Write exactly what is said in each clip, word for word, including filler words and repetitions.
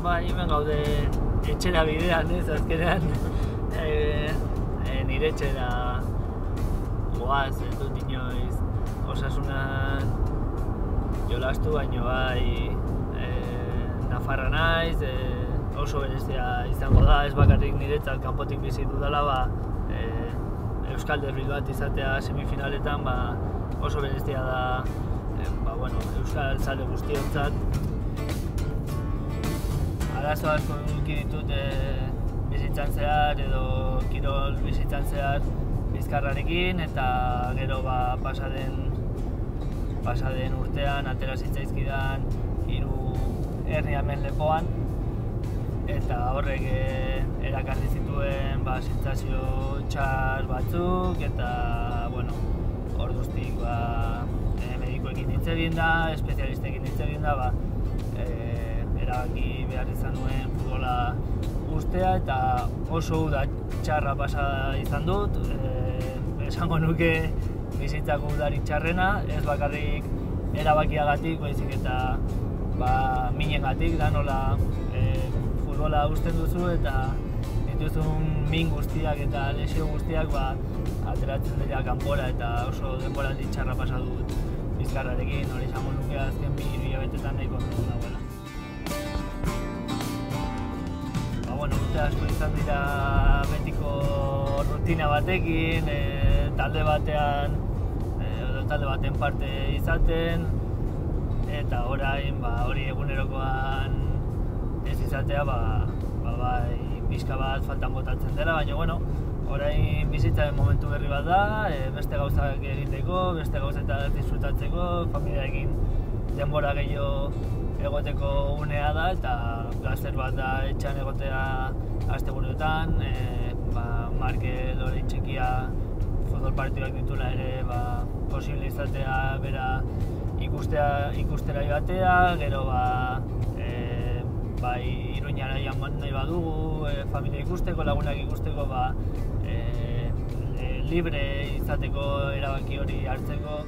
ba, hemen gaude etxera bidean, ez, azkenean e, e, nire etxera goaz, ez dut inoiz Osasunan jolastu, baino bai e, Nafarra naiz, e, oso berezia izango da, ez bakarrik niretzat kanpotik bizi dudala, ba, e, Euskal derbi bat izatea semifinaletan, ba, oso berezia da e, ba, bueno, Euskal zale guztiontzat. Arazo asko eduki ditut e, bizitzan zehar edo kirol bizitzan zehar bizkarrarekin, eta gero ba, pasaden, pasaden urtean atera zitzaizkidan hiru herniamen lepoan, eta horrek e, erakarri zituen ba, sentsazio txar batzuk, eta bueno, orduztik ba, e, medikoekin hitz egin da, espezialistekin hitz egin da, ba, e, erabaki behar izan nuen futbola ustea, eta oso uda txarra pasa izan dut, e, esango nuke bizitzako udarik txarrena, ez bakarrik erabakiagatik, baizik eta ba, minengatik, da nola e, futbola usten duzu eta dituzun min guztiak eta lesio guztiak ba, ateratzen dira kanpora, eta oso denboraldi txarra pasa dut bizkarrarekin, hori esango nuke azken bi hilabetetan nahiko ondo dagoela. Bueno, urte asko izan dira betiko rutina batekin, e, talde batean, e, talde baten parte izaten, eta orain ba, hori egunerokoan ez izatea, ba, ba, bai, pixka bat faltan botatzen dela, baina bueno, orain bizitzaren momentu berri bat da, e, beste gauzak egiteko, beste gauzetak disfrutatzeko, familiarekin denbora gehiago egoteko unea da, eta plazer bat da etxean egotea asteburuetan, e, ba, Markel hori txikia futbol partiduak ditula ere ba, posible izatea bera ikustea, ikustera joatea, gero ba, e, bai Iruñara joan nahi badugu, e, familia ikusteko, lagunak ikusteko, ba, e, e, libre izateko erabaki hori hartzeko.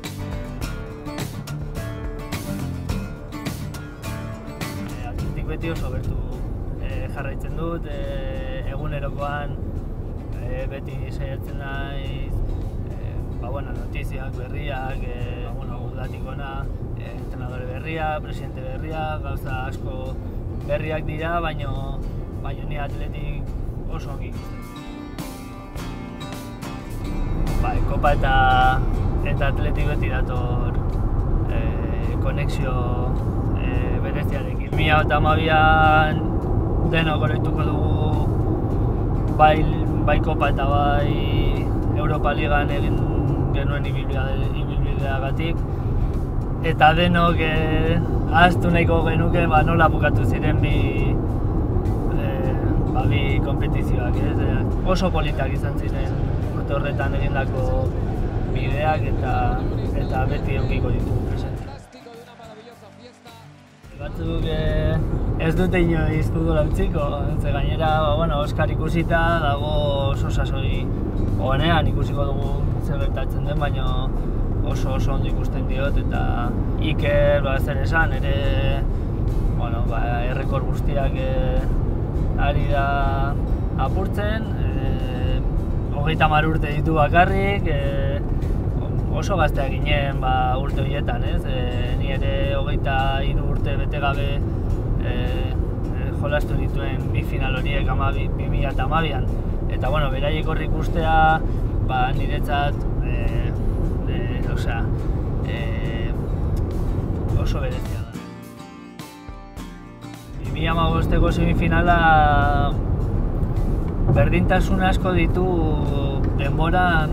Beti oso bertu e, jarraitzen dut, e, egunerokoan e, beti saiatzen naiz, e, ba, bueno, notiziak, berriak, e, ba, bueno, udatik ona, e, entrenadore berria, presidente berria, gauza asko berriak dira, baino, baino ni atletik oso ongi ikusten. Ba, Copa eta, eta atletik beti dator e, konexio e, bereziarekin. bi mila hamabian denok oroituko dugu bai, bai Copa eta bai Europa Ligan egin genuen ibilbideagatik, eta denok eh, ahaztu nahiko genuke ba, nola bukatu ziren bi, eh, ba, bi konpetizioak, ez? Eh, oso politak izan ziren urte horretan egindako bideak, eta, eta beti edukiko ditugu presente. Batzuk eh, ez dute inoiz futbola utziko, ze gainera ba, bueno, Oskar ikusita dago oso sasoi onean, ikusiko dugu zer gertatzen den, baina oso oso ondo ikusten diot, eta Iker ba, zer esan, ere bueno, ba, errekor guztiak eh, ari da apurtzen, eh, hogeita hamar urte ditu bakarrik, eh, oso gazteak ginen ba, urte horietan, ez? E, ni ere hogeita hiru urte bete gabe e, e, jolastu dituen bi final horiek bi mila hamabian. Eta bueno, beraiek horri ikustea ba, niretzat e, e, osea, e, oso berezia da. bi mila hamabosteko semifinala berdintasun asko ditu denboran,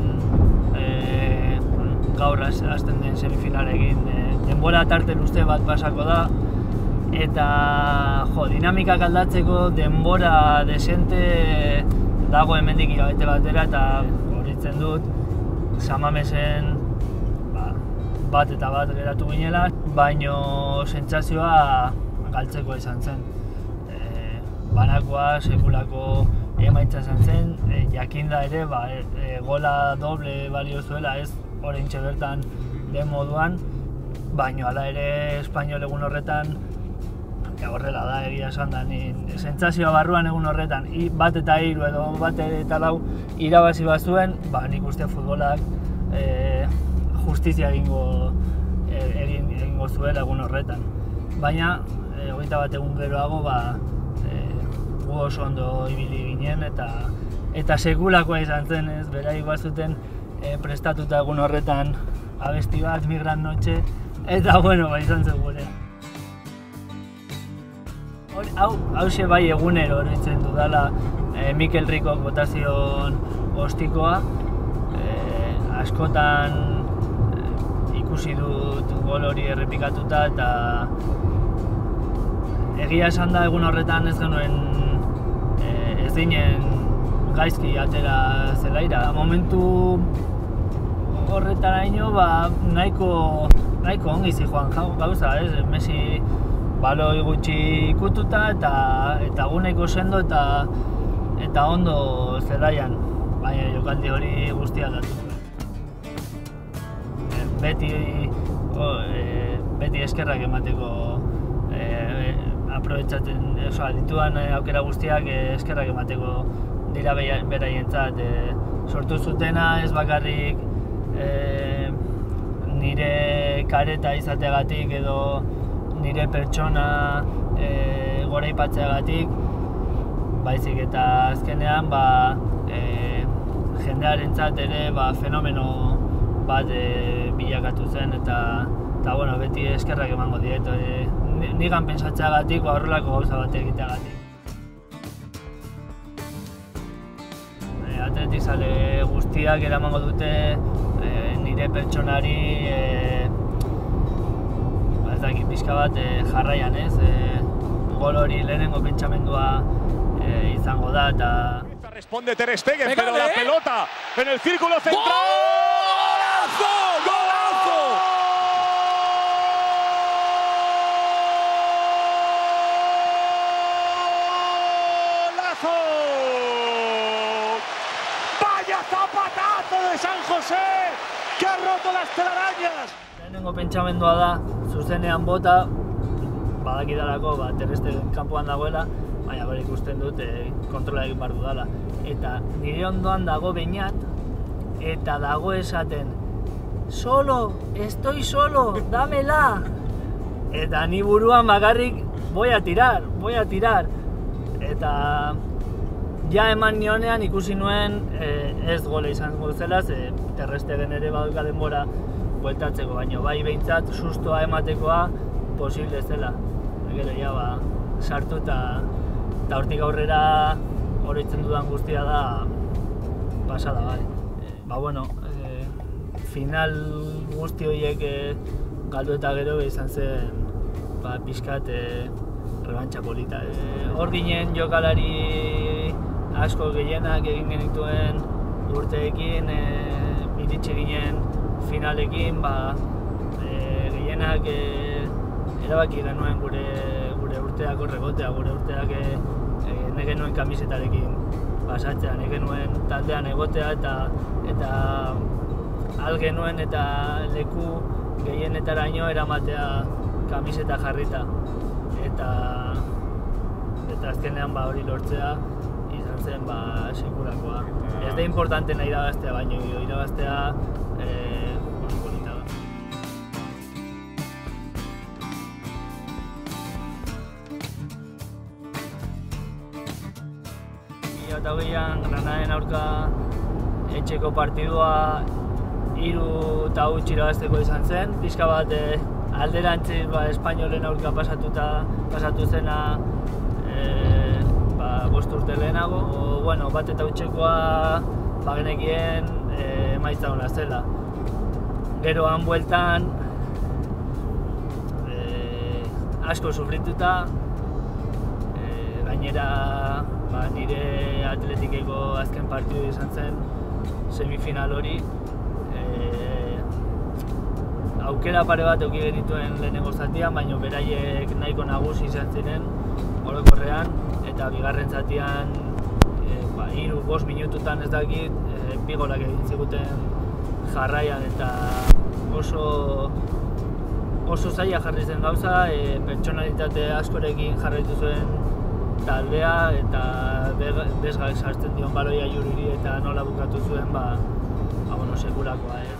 gaur hasten den semifinalekin, e, denbora tarte luze bat pasako da, eta jo, dinamikak aldatzeko denbora desente dago hemendik hilabete batera, eta horitzen dut San Mamesen ba, bat eta bat geratu ginela, baino sentsazioa galtzeko izan zen. E, banakoa sekulako emaitza izan zen, e, jakinda ere ba, e, gola doble balio zuela, ez oraintxe bertan den moduan, baino hala ere espainol egun horretan horrela da, egia esan da, ni sentsazioa barruan egun horretan, bat eta hiru edo bat eta lau irabazi bazuen, ba, nik uste futbolak e, justizia egingo, e, egin, egingo zuela egun horretan. Baina, e, hogeita bat egun geroago, ba, e, gu oso ondo ibili ginen eta eta sekulakoa izan zen, ez, beraik bazuten e, prestatuta egun horretan abesti bat, Migrant Noche, eta bueno, ba, izan zen gurea. Hau, hause bai egunero horitzen dudala e, Mikel Ricok botazion ostikoa. E, askotan e, ikusi dut gol hori errepikatuta eta egia esan da egun horretan ez genuen e, ez dinen gaizki atera zelaira. Momentu horretaraino ba, nahiko, nahiko ongi zijoan gauza, ez? Messi baloi gutxi ikututa eta eta guneko sendo eta eta ondo zelaian, baina jokaldi hori guztia datu. Beti o, e, beti eskerrak emateko e, aprobetxatzen, oza, dituan aukera guztiak e, eskerrak emateko dira beraientzat. E, sortu zutena ez bakarrik e, nire kareta izateagatik edo nire pertsona e, goraipatzeagatik, baizik eta azkenean ba, e, jendearentzat ere ba, fenomeno bat e, bilakatu zen eta, eta bueno, beti eskerrak emango diet, e, nigan pentsatzeagatik ba, horrelako gauza bat egiteagatik. E, atletizale guztiak eramango dute e, nire pertsonari e, ez dakit pixka bat e, jarraian, ez? E, gol hori lehenengo pentsamendua e, izango da eta... Responde Ter Stegen, pero la pelota en el círculo central. ¡Golazo! ¡Golazo! ¡Golazo! ¡Vaya zapatazo de San José! ¡Que ha roto las telarañas! Lehenengo pentsamendua da, zuzenean bota, badakidalako ba, Ter Stegen kanpoan dagoela, baina bera ikusten dut e, kontrola egin behar dudala. Eta nire ondoan dago Beñat, eta dago esaten solo, estoy solo, dámela! Eta ni buruan bakarrik voy a tirar, voy a tirar. Eta ja eman nionean ikusi nuen e, ez gole izango zela, ze Ter Stegen ere badauka denbora bueltatzeko, baino bai behintzat sustoa ematekoa posible zela. Gero ja ba, sartu eta eta hortik aurrera oroitzen dudan guztia da pasada, bai. E, ba bueno, e, final guzti horiek e, galdu eta gero izan zen ba, pixkat e, rebantxa polita. E, hor ginen jokalari asko gehienak egin genituen urteekin, e, iritsi ginen finalekin, ba, e, gehienak e, erabaki genuen gure, gure urteak horregotea, gure urteak e, e, ne genuen kamisetarekin pasatzea, ne genuen taldean egotea eta eta al genuen eta leku gehienetaraino eramatea kamiseta jarrita. Eta, eta azkenean ba, hori lortzea izan zen ba, sekulakoa. Ez da importantena irabaztea, baino irabaztea e, oso polita da. Eta hogeian Granadaen aurka etxeko partidua hiru eta huts irabazteko izan zen. Pixka bat e, alderantziz ba, Espainolen aurka pasatuta, pasatu zena e, ba, bost urte lehenago. O, bueno, bat eta hutsekoa bagenekien e, emaitza ona zela. Geroan bueltan e, asko sufrituta, e, gainera ba, nire atletikeko azken partidu izan zen semifinal hori. E, aukera pare bat eduki genituen lehenengo zatian, baina beraiek nahiko nagusi izan ziren orokorrean, eta bigarren zatian e, ba, hiru bost minututan ez dakit e, bi golak egin ziguten jarraian, eta oso oso zaila jarri zen gauza, e, pertsonalitate askorekin jarraitu zuen taldea eta bezgak sartzen dion baloia Juriri eta nola bukatu zuen, ba, ba bueno, sekulakoa, ez.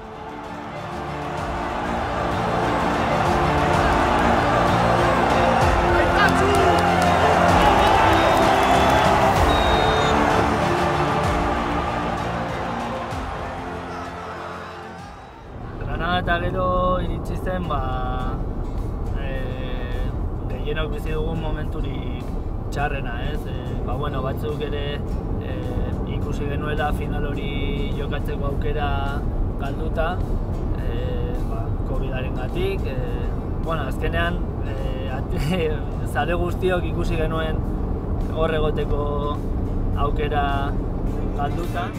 Eta gero iritsi zen, ba, e, gehienok bizi dugun momenturik txarrena, ez? E, ba, bueno, batzuk ere e, ikusi genuela final hori jokatzeko aukera galduta, e, ba, Covidarengatik. E, bueno, azkenean, e, zale guztiok ikusi genuen hor egoteko aukera galduta.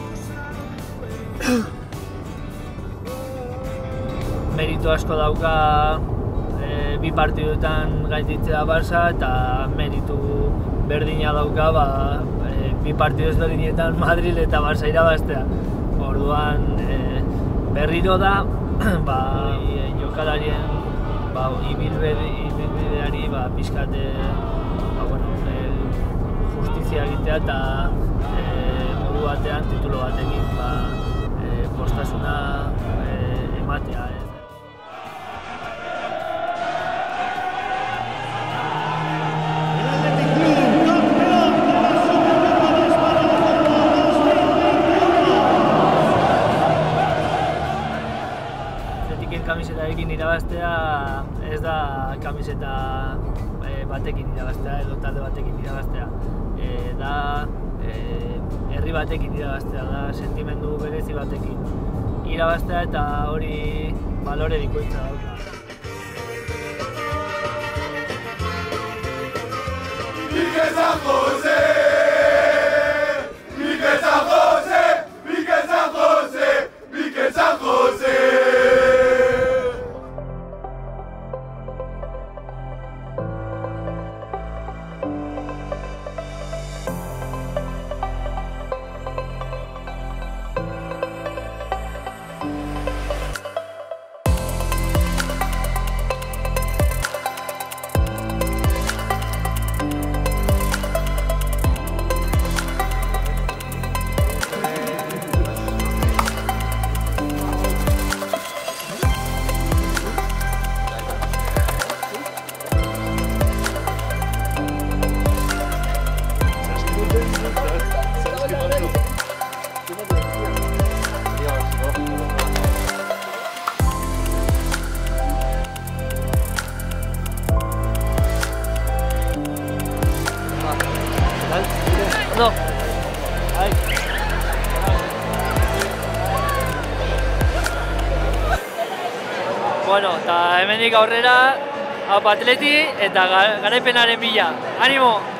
Meritu asko dauka e, bi partiduetan gainditzea Barça eta meritu berdina dauka ba, e, bi partidu ezberdinetan Madrid eta Barça irabaztea. Orduan e, berriro da ba, e, jokalarien ba, ibilbideari ba, pixkat e, ba, bueno, e, justizia egitea eta e, modu batean titulo batekin ba, e, postasuna e, ematea. E. Kamisetarekin irabaztea ez da kamiseta e, batekin irabaztea edo talde batekin irabaztea. E, da e, herri batekin irabaztea, da sentimendu berezi batekin irabaztea eta hori balore bikoitza dauka. Mikel San José! Mikel San José! Mikel San José! Mikel San José! No. Ai. Bueno, eta hemendik aurrera, hau atleti eta garaipenaren bila. Animo!